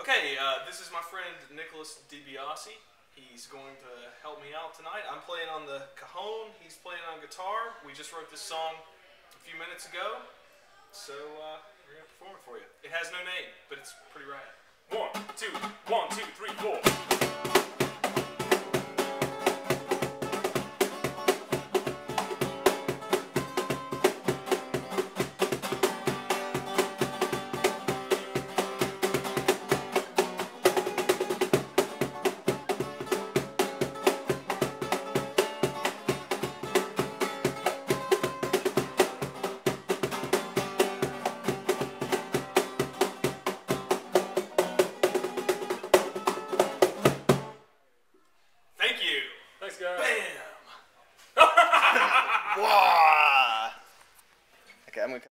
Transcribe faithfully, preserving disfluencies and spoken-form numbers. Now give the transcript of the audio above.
Okay, uh, this is my friend Nicholas DiBiase. He's going to help me out tonight. I'm playing on the cajon, he's playing on guitar. We just wrote this song a few minutes ago, so uh, we're going to perform it for you. It has no name, but it's pretty rad. One, two, one, two, three, four. Thanks, guys. Bam! Wow! Okay, I'm gonna.